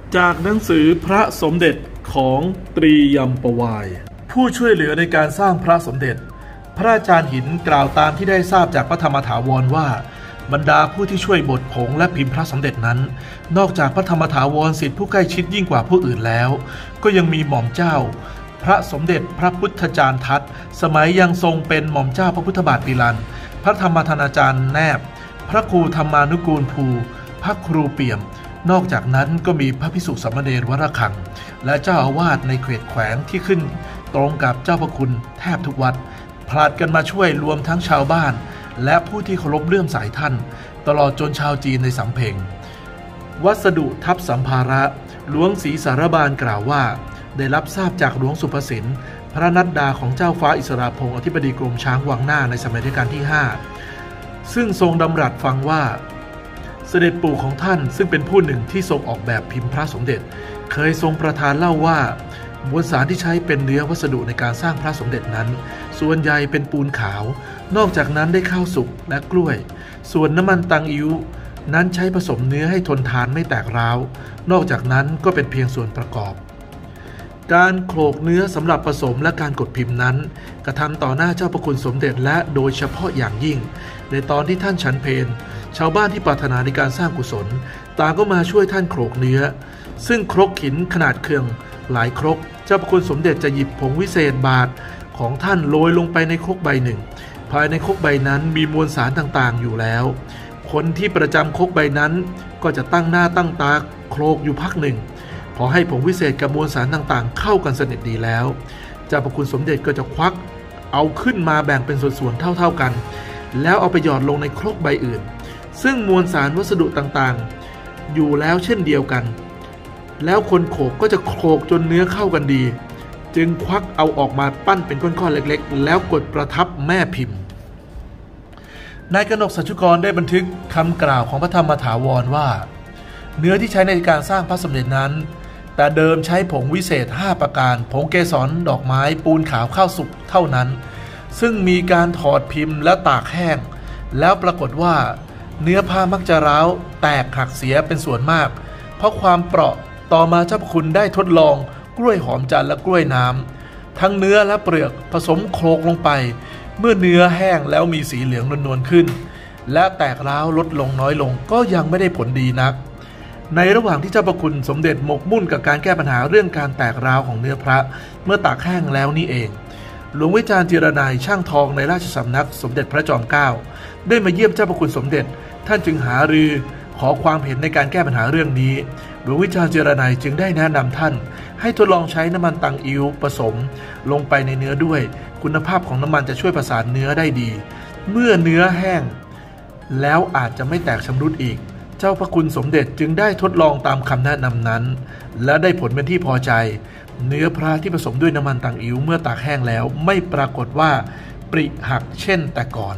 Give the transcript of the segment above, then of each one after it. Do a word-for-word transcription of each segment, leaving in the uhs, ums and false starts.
จากหนังสือพระสมเด็จของตรียมปวายผู้ช่วยเหลือในการสร้างพระสมเด็จพระอาจารย์หินกล่าวตามที่ได้ทราบจากพระธรรมถาวรว่าบรรดาผู้ที่ช่วยบดผงและพิมพ์พระสมเด็จนั้นนอกจากพระธรรมถาวรศิษย์ผู้ใกล้ชิดยิ่งกว่าผู้อื่นแล้วก็ยังมีหม่อมเจ้าพระสมเด็จพระพุทธจารย์ทัตสมัยยังทรงเป็นหม่อมเจ้าพระพุทธบาทปิลันพระธรรมทนาจารย์แนบพระครูธรรมานุกูลภูพระครูเปี่ยมนอกจากนั้นก็มีพระภิกษุสามเณรวรคังและเจ้าอาวาสในเขตแขวงที่ขึ้นตรงกับเจ้าพระคุณแทบทุกวัดผลัดกันมาช่วยรวมทั้งชาวบ้านและผู้ที่เคารพเลื่อมใสท่านตลอดจนชาวจีนในสำเพ็งวัสดุทับสัมภาระหลวงศรีสารบาลกล่าวว่าได้รับทราบจากหลวงสุภสินพระนัดดาของเจ้าฟ้าอิสราพงศ์อธิบดีกรมช้างวังหน้าในสมัยรัชกาลที่ห้าซึ่งทรงดำรัสฟังว่าเสด็จปู่ของท่านซึ่งเป็นผู้หนึ่งที่ทรงออกแบบพิมพ์พระสมเด็จเคยทรงประทานเล่าว่ามวลสารที่ใช้เป็นเนื้อวัสดุในการสร้างพระสมเด็จนั้นส่วนใหญ่เป็นปูนขาวนอกจากนั้นได้ข้าวสุกและกล้วยส่วนน้ำมันตังอิ๋วนั้นใช้ผสมเนื้อให้ทนทานไม่แตกร้าวนอกจากนั้นก็เป็นเพียงส่วนประกอบการโขลกเนื้อสำหรับผสมและการกดพิมพ์นั้นกระทำต่อหน้าเจ้าพระคุณสมเด็จและโดยเฉพาะอย่างยิ่งในตอนที่ท่านฉันเพลชาวบ้านที่ปรารถนาในการสร้างกุศลต่างก็มาช่วยท่านโขลกเนื้อซึ่งครกหินขนาดเครื่องหลายครกเจ้าพระคุณสมเด็จจะหยิบผงวิเศษบาทของท่านโรยลงไปในครกใบหนึ่งภายในครกใบนั้นมีมวลสารต่างๆอยู่แล้วคนที่ประจำครกใบนั้นก็จะตั้งหน้าตั้งตาโขลกอยู่พักหนึ่งพอให้ผงวิเศษกับมวลสารต่างๆเข้ากันสนิทดีแล้วเจ้าพระคุณสมเด็จก็จะควักเอาขึ้นมาแบ่งเป็นส่วนๆเท่าๆกันแล้วเอาไปหยอดลงในครกใบอื่นซึ่งมวลสารวัสดุต่างๆอยู่แล้วเช่นเดียวกันแล้วคนโขลกก็จะโขลกจนเนื้อเข้ากันดีจึงควักเอาออกมาปั้นเป็นก้อนๆเล็กๆแล้วกดประทับแม่พิมพ์นายกนกสัจจุกรได้บันทึกคำกล่าวของพระธรรมถาวรว่าเนื้อที่ใช้ในการสร้างพระสมเด็จนั้นแต่เดิมใช้ผงวิเศษห้าประการผงเกสรดอกไม้ปูนขาวข้าวสุกเท่านั้นซึ่งมีการถอดพิมพ์และตากแห้งแล้วปรากฏว่าเนื้อผ้ามักจะร้าวแตกหักเสียเป็นส่วนมากเพราะความเปราะต่อมาเจ้าพระคุณได้ทดลองกล้วยหอมจันทร์และกล้วยน้ำทั้งเนื้อและเปลือกผสมโขลกลงไปเมื่อเนื้อแห้งแล้วมีสีเหลืองนวลๆขึ้นและแตกร้าวลดลงน้อยลงก็ยังไม่ได้ผลดีนักในระหว่างที่เจ้าพระคุณสมเด็จหมกมุ่นกับการแก้ปัญหาเรื่องการแตกร้าวของเนื้อพระเมื่อตากแห้งแล้วนี่เองหลวงวิจารณ์จิรนัยช่างทองในราชสำนักสมเด็จพระจอมเกล้าได้มาเยี่ยมเจ้าพระคุณสมเด็จท่านจึงหารือขอความเห็นในการแก้ปัญหาเรื่องนี้หลวงวิจารณ์จิรนัยจึงได้แนะนำท่านให้ทดลองใช้น้ำมันตังอิ๋วผสมลงไปในเนื้อด้วยคุณภาพของน้ำมันจะช่วยประสานเนื้อได้ดีเมื่อเนื้อแห้งแล้วอาจจะไม่แตกชำรุดอีกเจ้าพระคุณสมเด็จจึงได้ทดลองตามคำแนะนำนั้นและได้ผลเป็นที่พอใจเนื้อพระที่ผสมด้วยน้ำมันตังอิ๋วเมื่อตากแห้งแล้วไม่ปรากฏว่าปริหักเช่นแต่ก่อน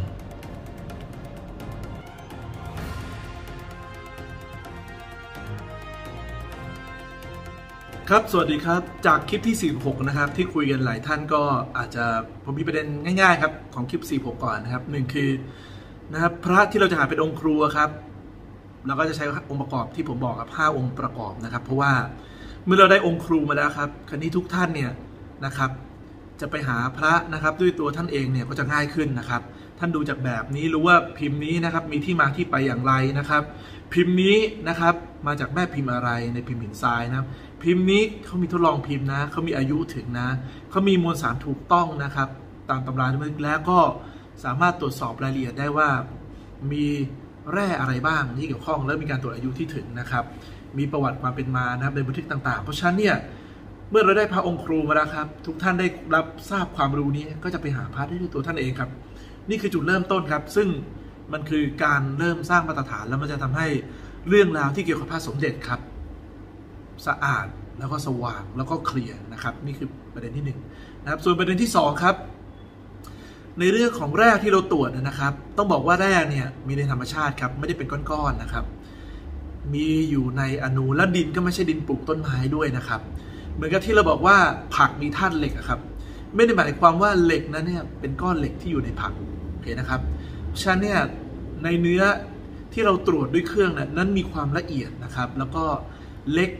ครับสวัสดีครับจากคลิปที่สี่สิบหกนะครับที่คุยกันหลายท่านก็อาจจะผมมีประเด็นง่ายๆครับของคลิปสี่สิบหกก่อนนะครับหนึ่งคือนะครับพระที่เราจะหาเป็นองค์ครัวครับเราก็จะใช้องค์ประกอบที่ผมบอกครับห้าองค์ประกอบนะครับเพราะว่าเมื่อเราได้องค์ครูมาแล้วครับคราวนี้ทุกท่านเนี่ยนะครับจะไปหาพระนะครับด้วยตัวท่านเองเนี่ยก็จะง่ายขึ้นนะครับท่านดูจากแบบนี้รู้ว่าพิมพ์นี้นะครับมีที่มาที่ไปอย่างไรนะครับพิมพ์นี้นะครับมาจากแม่พิมพ์อะไรในพิมพ์หินทรายนะครับพิมพ์นี้เขามีทดลองพิมพ์นะเขามีอายุถึงนะเขามีมวลสารถูกต้องนะครับตามตำราแล้วก็สามารถตรวจสอบรายละเอียดได้ว่ามีแร่อะไรบ้างที่เกี่ยวข้องและมีการตรวจอายุที่ถึงนะครับมีประวัติความเป็นมานะครับในบันทึกต่างๆเพราะฉะนั้นเนี่ยเมื่อเราได้พระองค์ครูมาแล้วครับทุกท่านได้รับทราบความรู้นี้ก็จะไปหาพระได้ด้วยตัวท่านเองครับนี่คือจุดเริ่มต้นครับซึ่งมันคือการเริ่มสร้างมาตรฐานแล้วมันจะทำให้เรื่องราวที่เกี่ยวกับพระสมเด็จครับสะอาดแล้วก็สว่างแล้วก็เคลียร์นะครับนี่คือประเด็นที่หนึ่งนะครับส่วนประเด็นที่สองครับในเรื่องของแร่ที่เราตรวจนะครับต้องบอกว่าแร่เนี่ยมีในธรรมชาติครับไม่ได้เป็นก้อนๆนะครับมีอยู่ในอนูและดินก็ไม่ใช่ดินปลูกต้นไม้ด้วยนะครับเหมือนกับที่เราบอกว่าผักมีธาตุเหล็กครับไม่ได้หมายความว่าเหล็กนั้นเนี่ยเป็นก้อนเหล็กที่อยู่ในผักโอเคนะครับฉะนั้นเนี่ยในเนื้อที่เราตรวจด้วยเครื่องนั้นมีความละเอียดนะครับแล้วก็เล็ก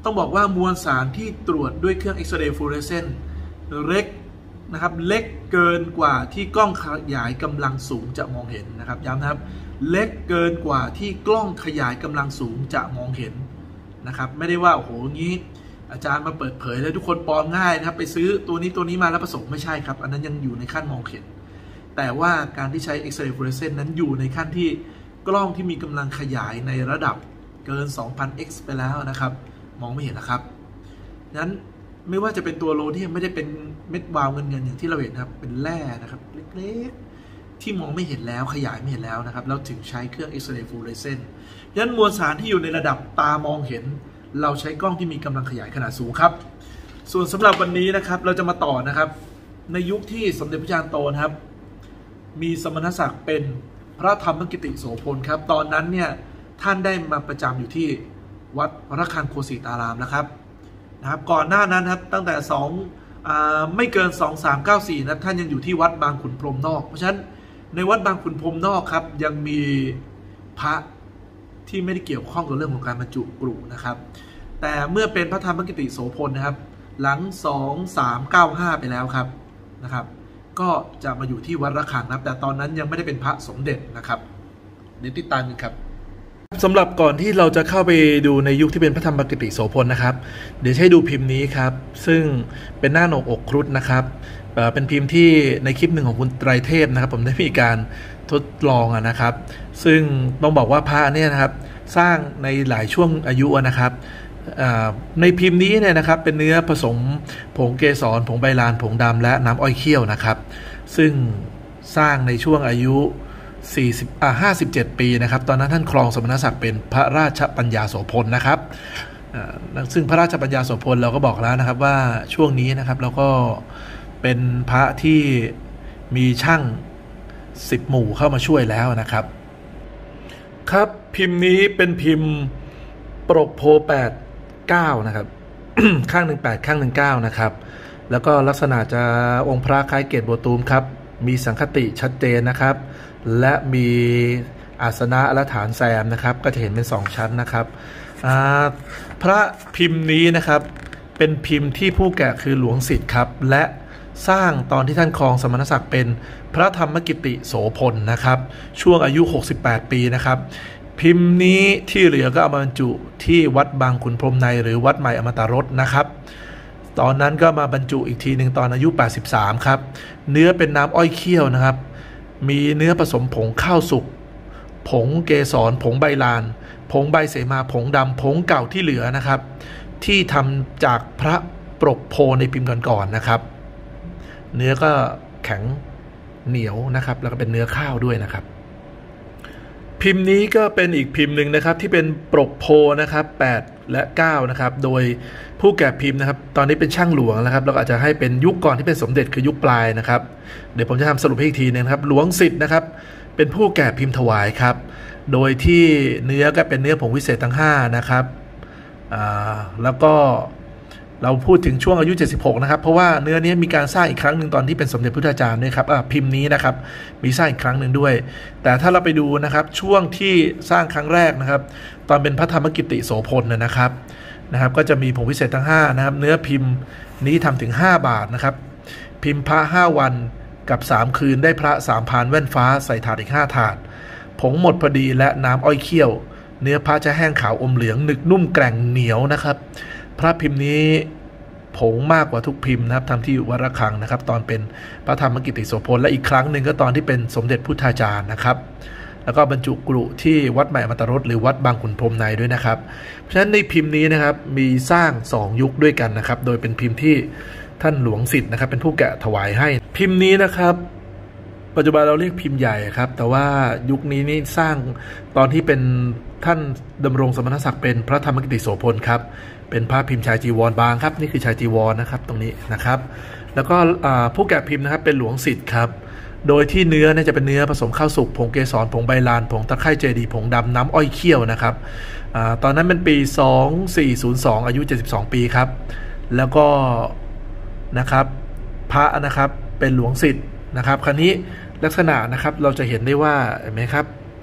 ต้องบอกว่ามวลสารที่ตรวจด้วยเครื่องเอ็กซเรย์ฟลูออเรสเซนต์เล็กนะครับเล็กเกินกว่าที่กล้องขยายกำลังสูงจะมองเห็นนะครับย้ำนะครับเล็กเกินกว่าที่กล้องขยายกำลังสูงจะมองเห็นนะครับไม่ได้ว่าโอ้โหงี้อาจารย์มาเปิดเผยแล้วทุกคนปลอมง่ายนะครับไปซื้อตัวนี้ตัวนี้มาแล้วผสมไม่ใช่ครับอันนั้นยังอยู่ในขั้นมองเห็นแต่ว่าการที่ใช้เอ็กซเรย์ฟลูออเรสเซนต์นั้นอยู่ในขั้นที่กล้องที่มีกำลังขยายในระดับเกิน สองพัน เอ็กซ์ ไปแล้วนะครับมองไม่เห็นนะครับนั้นไม่ว่าจะเป็นตัวโลเดียมไม่ได้เป็นเม็ดวาวเงินเงินอย่างที่เราเห็นครับเป็นแร่นะครับเล็กๆที่มองไม่เห็นแล้วขยายไม่เห็นแล้วนะครับเราถึงใช้เครื่องเอ็กซเรย์ฟลูออเรสเซนต์ยันมวลสารที่อยู่ในระดับตามองเห็นเราใช้กล้องที่มีกำลังขยายขนาดสูงครับส่วนสำหรับวันนี้นะครับเราจะมาต่อนะครับในยุคที่สมเด็จพระจารย์โตนะครับมีสมณศักดิ์เป็นพระธรรมกิติโสพลครับตอนนั้นเนี่ยท่านได้มาประจำอยู่ที่วัดระฆังโคสิตารามนะครับนะครับก่อนหน้านั้นครับตั้งแต่สองอ่าไม่เกินสองสามเก้าสี่นะท่านยังอยู่ที่วัดบางขุนพรหมนอกเพราะฉะนั้นในวัดบางขุนพรหมนอกครับยังมีพระที่ไม่ได้เกี่ยวข้องกับเรื่องของการบรรจุกรุนะครับแต่เมื่อเป็นพระธรรมกิติโสพลนะครับหลังสองสามเก้าห้าไปแล้วครับนะครับก็จะมาอยู่ที่วัดระฆังนะครับแต่ตอนนั้นยังไม่ได้เป็นพระสมเด็จนะครับเดี๋ยวติดตามกันครับสำหรับก่อนที่เราจะเข้าไปดูในยุคที่เป็นพระธรรมกิติโสพลนะครับเดี๋ยวให้ดูพิมพ์นี้ครับซึ่งเป็นหน้าหนกอกครุฑนะครับเป็นพิมพ์ที่ในคลิปหนึ่งของคุณไตรเทพนะครับผมได้มีการทดลองนะครับซึ่งต้องบอกว่าพระเนี่ยนะครับสร้างในหลายช่วงอายุนะครับในพิมพ์นี้เนี่ยนะครับเป็นเนื้อผสมผงเกสรผงใบลานผงดำและน้ำอ้อยเคี่ยวนะครับซึ่งสร้างในช่วงอายุสี่สิบอ่าห้าสิบเจ็ดปีนะครับตอนนั้นท่านครองสมณศักดิ์เป็นพระราชปัญญาโสพลนะครับซึ่งพระราชปัญญาโสพลเราก็บอกแล้วนะครับว่าช่วงนี้นะครับเราก็เป็นพระที่มีช่างสิบหมู่เข้ามาช่วยแล้วนะครับครับพิมพ์นี้เป็นพิมพ์ปรกโพแปดเก้านะครับ ข้างหนึ่งแปดข้างหนึ่งเก้านะครับแล้วก็ลักษณะจะองค์พระคล้ายเกศโบตูมครับมีสังคติชัดเจนนะครับและมีอาสนะและฐานแซมนะครับก็จะเห็นเป็นสองชั้นนะครับพระพิมพ์นี้นะครับเป็นพิมพ์ที่ผู้แกะคือหลวงสิทธิ์ครับและสร้างตอนที่ท่านครองสมณศักดิ์เป็นพระธรรมกิติโสพลนะครับช่วงอายุหกสิบแปดปีนะครับพิมพ์นี้ที่เหลือก็เอามาบรรจุที่วัดบางขุนพรหมในหรือวัดใหม่อมตะรสนะครับตอนนั้นก็มาบรรจุอีกทีหนึ่งตอนอายุแปดสิบสามครับเนื้อเป็นน้ำอ้อยเคี่ยวนะครับมีเนื้อผสมผงข้าวสุกผงเกสรผงใบลานผงใบเสมาผงดำผงเก่าที่เหลือนะครับที่ทำจากพระปรกโพในพิมพ์ก่อนๆนะครับเนื้อก็แข็งเหนียวนะครับแล้วก็เป็นเนื้อข้าวด้วยนะครับพิมพ์นี้ก็เป็นอีกพิมพ์หนึ่งนะครับที่เป็นปรกโพนะครับแปดและเก้านะครับโดยผู้แกะพิมพ์นะครับตอนนี้เป็นช่างหลวงนะครับเราอาจจะให้เป็นยุคก่อนที่เป็นสมเด็จคือยุคปลายนะครับเดี๋ยวผมจะทำสรุปให้อีกทีนึงครับหลวงสิทธิ์นะครับเป็นผู้แกะพิมพ์ถวายครับโดยที่เนื้อก็เป็นเนื้อผงวิเศษทั้งห้านะครับแล้วก็เราพูดถึงช่วงอายุเจ็ดสิบหกนะครับเพราะว่าเนื้อนี้มีการสร้างอีกครั้งหนึ่งตอนที่เป็นสมเด็จพุทธาจารย์ด้วยครับพิมพ์นี้นะครับมีสร้างอีกครั้งหนึ่งด้วยแต่ถ้าเราไปดูนะครับช่วงที่สร้างครั้งแรกนะครับตอนเป็นพระธรรมกิติโสพลนะครับนะครับก็จะมีผงวิเศษทั้งห้านะครับเนื้อพิมพ์นี้ทำถึงห้าบาทนะครับพิมพ์พระห้าวันกับสามคืนได้พระสามพานแว่นฟ้าใส่ถาดอีกห้าถาดผงหมดพอดีและน้ำอ้อยเคี่ยวเนื้อพระจะแห้งขาวอมเหลืองหนึกนุ่มแกร่งเหนียวนะครับพระพิมพ์นี้ผงมากกว่าทุกพิมพ์นะครับทำที่วัดระฆังนะครับตอนเป็นพระธรรมกิติโสพลและอีกครั้งหนึ่งก็ตอนที่เป็นสมเด็จพุทธาจารย์นะครับแล้วก็บรรจุกรุที่วัดใหม่อมตะรสหรือวัดบางขุนพรหมในด้วยนะครับเพราะฉะนั้นในพิมพ์นี้นะครับมีสร้างสองยุคด้วยกันนะครับโดยเป็นพิมพ์ที่ท่านหลวงสิทธิ์นะครับเป็นผู้แกะถวายให้พิมพ์นี้นะครับปัจจุบันเราเรียกพิมพ์ใหญ่ครับแต่ว่ายุคนี้นี่สร้างตอนที่เป็นท่านดำรงสมณศักดิ์เป็นพระธรรมกิติโสพลครับเป็นพระพิมพ์ชายจีวรบางครับนี่คือชายจีวรนะครับตรงนี้นะครับแล้วก็ผู้แกะพิมพ์นะครับเป็นหลวงสิทธิ์ครับโดยที่เนื้อเนี่ยจะเป็นเนื้อผสมข้าวสุกผงเกสรผงใบลานผงตะไคร่เจดีผงดำน้ำอ้อยเคี่ยวนะครับตอนนั้นเป็นปีสองสี่ศูนย์สองอายุเจ็ดสิบสองปีครับแล้วก็นะครับพระนะครับเป็นหลวงสิทธิ์นะครับคราวนี้ลักษณะนะครับเราจะเห็นได้ว่าเห็นไหมครับ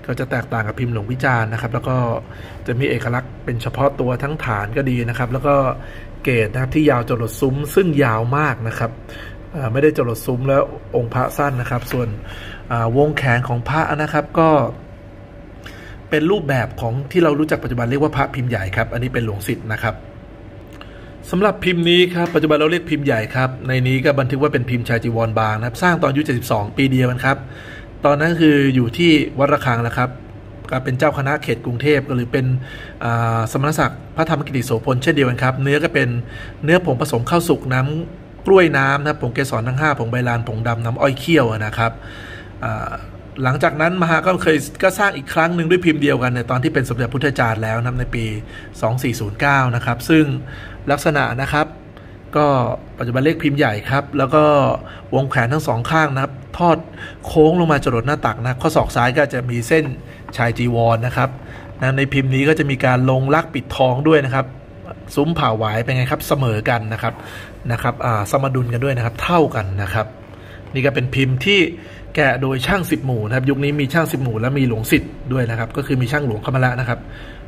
ก็จะแตกต่างกับพิมพ์หลวงวิจารณ์นะครับแล้วก็จะมีเอกลักษณ์เป็นเฉพาะตัวทั้งฐานก็ดีนะครับแล้วก็เกศนะครับที่ยาวจรดซุ้มซึ่งยาวมากนะครับไม่ได้จรดซุ้มแล้วองค์พระสั้นนะครับส่วนวงแขนของพระนะครับก็เป็นรูปแบบของที่เรารู้จักปัจจุบันเรียกว่าพระพิมพ์ใหญ่ครับอันนี้เป็นหลวงศิษย์นะครับสำหรับพิมพ์นี้ครับปัจจุบันเราเรียกพิมพ์ใหญ่ครับในนี้ก็บันทึกว่าเป็นพิมพ์ชายจีวรบางนะครับสร้างตอนอายุเจ็ดสิบสองปีเดียวกันครับตอนนั้นคืออยู่ที่วัดระฆังนะครับก็เป็นเจ้าคณะเขตกรุงเทพหรือเป็นสมณศักดิ์พระธรรมกิติโสพลเช่นเดียวกันครับเนื้อก็เป็นเนื้อผงผสมข้าวสุกน้ำกล้วยน้ำนะผงเกสรทั้งห้าผงใบลานผงดำน้ำอ้อยเคี่ยวนะครับหลังจากนั้นมหาก็เคยก็สร้างอีกครั้งหนึ่งด้วยพิมพ์เดียวกันในตอนที่เป็นสมเด็จพุทธจารย์แล้วนะในปีสองสี่ศูนย์เก้านะครับซึ่งลักษณะนะครับก็ปัจจุบันเลขพิมพ์ใหญ่ครับแล้วก็วงแขนทั้งสองข้างนะครับทอดโค้งลงมาจรดหน้าตักนะข้อศอกซ้ายก็จะมีเส้นชายจีวรนะครับในพิมพ์นี้ก็จะมีการลงลักปิดทองด้วยนะครับซุ้มผ่าหวายเป็นไงครับเสมอกันนะครับนะครับสมดุลกันด้วยนะครับเท่ากันนะครับนี่ก็เป็นพิมพ์ที่แกะโดยช่างสิบหมู่นะครับยุคนี้มีช่างสิบหมู่และมีหลวงศิษย์ด้วยนะครับก็คือมีช่างหลวงเข้ามาแล้วนะครับ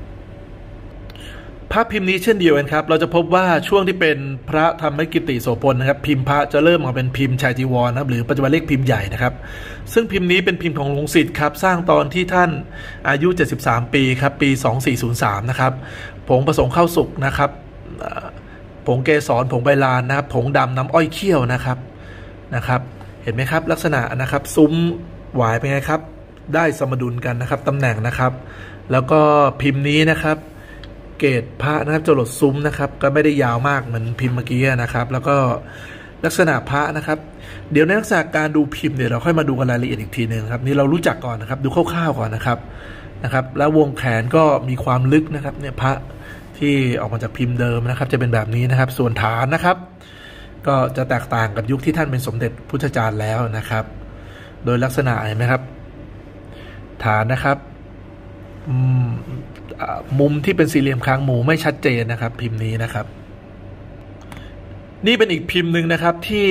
พระพิมพ์นี้เช่นเดียวกันครับเราจะพบว่าช่วงที่เป็นพระธรรมกิติโสพลนะครับพิมพ์พระจะเริ่มมาเป็นพิมพ์ชายจีวรนะครับหรือปัจจุบันเรียกพิมพ์ใหญ่นะครับซึ่งพิมพ์นี้เป็นพิมพ์ของหลวงศิษย์ครับสร้างตอนที่ท่านอายุเจ็ดสิบสามปีครับปีสองสี่ศูนย์สามนะครับผงผสมข้าวสุกนะครับผงเกสรผงใบลานนะครับผงดำน้ำอ้อยเคี่ยวนะครับนะครับเห็นไหมครับลักษณะนะครับซุ้มหวายเป็นไงครับได้สมดุลกันนะครับตำแหน่งนะครับแล้วก็พิมพ์นี้นะครับเกศพระนะครับจรดซุ้มนะครับก็ไม่ได้ยาวมากเหมือนพิมพ์เมื่อกี้นะครับแล้วก็ลักษณะพระนะครับเดี๋ยวในลักษณะการดูพิมพ์เนี่ยเราค่อยมาดูกันรายละเอียดอีกทีหนึ่งครับนี่เรารู้จักก่อนนะครับดูคร่าวๆก่อนนะครับนะครับแล้ววงแขนก็มีความลึกนะครับเนี่ยพระที่ออกมาจากพิมพ์เดิมนะครับจะเป็นแบบนี้นะครับส่วนฐานนะครับก็จะแตกต่างกับยุคที่ท่านเป็นสมเด็จพุทธจารย์แล้วนะครับโดยลักษณะเห็นไหมครับฐานนะครับมุมที่เป็นสี่เหลี่ยมค้างหมูไม่ชัดเจนนะครับพิมพ์นี้นะครับนี่เป็นอีกพิมพ์หนึ่งนะครับที่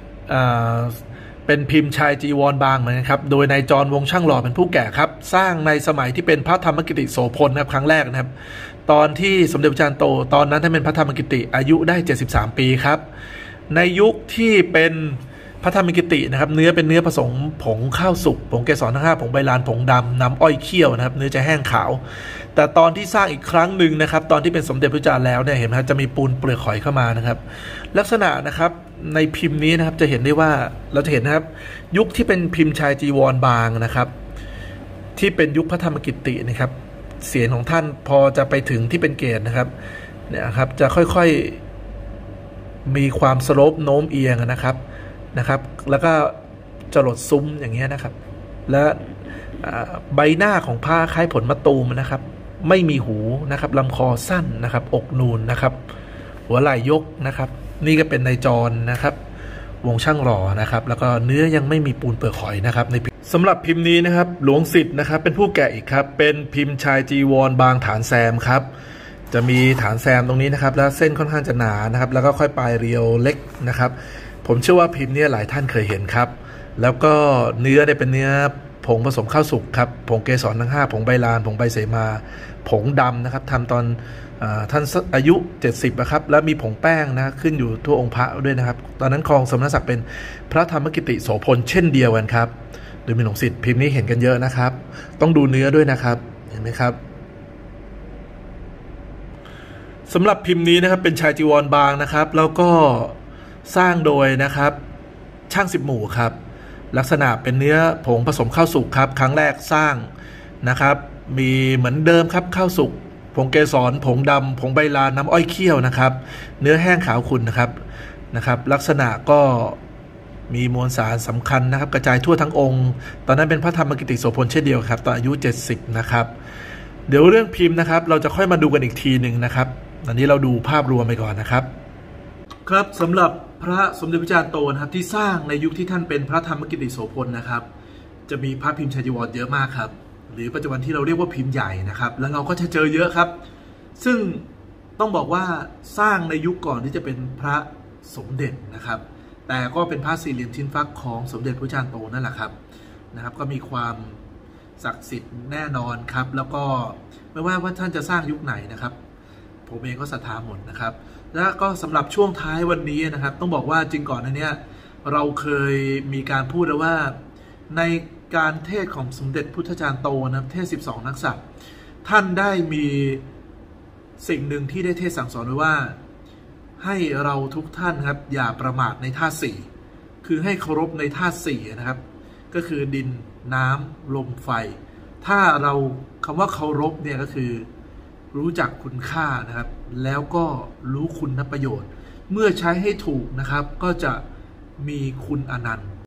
เป็นพิมพ์ชายจีวรบางเหมือนกันครับโดยนายจรวงช่างหล่อเป็นผู้แกะครับสร้างในสมัยที่เป็นพระธรรมกิติโสพลนะครับครั้งแรกนะครับตอนที่สมเด็จพระจารย์โตตอนนั้นท่านเป็นพระธรรมกิติอายุได้เจ็ดสิบสามปีครับในยุคที่เป็นพระธรรมกิตินะครับเนื้อเป็นเนื้อผสมผงข้าวสุกผงเกสรทั้งห้าผงใบลานผงดำน้ำอ้อยเคี่ยวนะครับเนื้อจะแห้งขาวแต่ตอนที่สร้างอีกครั้งหนึ่งนะครับตอนที่เป็นสมเด็จพระจารย์แล้วเนี่ยเห็นไหมครับจะมีปูนเปลือกหอยเข้ามานะครับลักษณะนะครับในพิมพ์นี้นะครับจะเห็นได้ว่าเราจะเห็นนะครับยุคที่เป็นพิมพ์ชายจีวรบางนะครับที่เป็นยุคพระธรรมกิตินะครับเสียงของท่านพอจะไปถึงที่เป็นเกศนะครับเนี่ยครับจะค่อยๆมีความสโลปโน้มเอียงนะครับนะครับแล้วก็จรดซุ้มอย่างเงี้ยนะครับและใบหน้าของผ้าคล้ายผลมะตูมนะครับไม่มีหูนะครับลำคอสั้นนะครับอกนูนนะครับหัวไหล่ยกนะครับนี่ก็เป็นในจรนะครับวงช่างหล่อนะครับแล้วก็เนื้อยังไม่มีปูนเปลือกหอยนะครับในสำหรับพิมพ์นี้นะครับหลวงศิษย์นะครับเป็นผู้แกะอีกครับเป็นพิมพ์ชายจีวรบางฐานแซมครับจะมีฐานแซมตรงนี้นะครับแล้วเส้นค่อนข้างจะหนานะครับแล้วก็ค่อยปลายเรียวเล็กนะครับผมเชื่อว่าพิมพ์นี้หลายท่านเคยเห็นครับแล้วก็เนื้อเนี่ยเป็นเนื้อผงผสมข้าวสุกครับผงเกสรทั้งห้าผงใบลานผงใบเสมาผงดำนะครับทำตอนท่านอายุเจ็ดสิบนะครับแล้วมีผงแป้งนะขึ้นอยู่ทั่วองค์พระด้วยนะครับตอนนั้นครองสมณศักดิ์เป็นพระธรรมกิติโสพลเช่นเดียวกันครับโดยมีหลวงศิษย์พิมพ์นี้เห็นกันเยอะนะครับต้องดูเนื้อด้วยนะครับเห็นไหมครับสำหรับพิมพ์นี้นะครับเป็นชายจีวรบางนะครับแล้วก็สร้างโดยนะครับช่างสิบหมู่ครับลักษณะเป็นเนื้อผงผสมข้าวสุกครับครั้งแรกสร้างนะครับมีเหมือนเดิมครับข้าวสุกผงเกสรผงดำผงใบลานน้ำอ้อยเคี่ยวนะครับเนื้อแห้งขาวขุ่นนะครับนะครับลักษณะก็มีมวลสารสำคัญนะครับกระจายทั่วทั้งองค์ตอนนั้นเป็นพระธรรมกิติโสพลเช่นเดียวครับตอนอายุเจ็ดสิบนะครับเดี๋ยวเรื่องพิมพ์นะครับเราจะค่อยมาดูกันอีกทีหนึ่งนะครับตอนนี้เราดูภาพรวมไปก่อนนะครับครับสำหรับพระสมเด็จพระจารย์โตนะครับที่สร้างในยุคที่ท่านเป็นพระธรรมกิติโสพลนะครับจะมีพระพิมพ์ชายจีวรเยอะมากครับหรือปัจจุบันที่เราเรียกว่าพิมพ์ใหญ่นะครับแล้วเราก็จะเจอเยอะครับซึ่งต้องบอกว่าสร้างในยุคก่อนที่จะเป็นพระสมเด็จนะครับแต่ก็เป็นพระสี่เหลี่ยมชิ้นฟักของสมเด็จพระจารย์โตนั่นแหละครับนะครับก็มีความศักดิ์สิทธิ์แน่นอนครับแล้วก็ไม่ว่าว่าท่านจะสร้างยุคไหนนะครับผมเองก็ศรัทธาหมดนะครับแล้วก็สำหรับช่วงท้ายวันนี้นะครับต้องบอกว่าจริงก่อนในนี้เราเคยมีการพูดแล้วว่าในการเทศของสมเด็จพุทธจารย์โตนะเทศสิบสองนักษัตริย์ท่านได้มีสิ่งหนึ่งที่ได้เทศสั่งสอนไว้ว่าให้เราทุกท่านครับอย่าประมาทในธาตุสี่คือให้เคารพในธาตุสี่นะครับก็คือดินน้ำลมไฟถ้าเราคำว่าเคารพเนี่ยก็คือรู้จักคุณค่านะครับแล้วก็รู้คุณประโยชน์เมื่อใช้ให้ถูกนะครับก็จะมีคุณอนันต์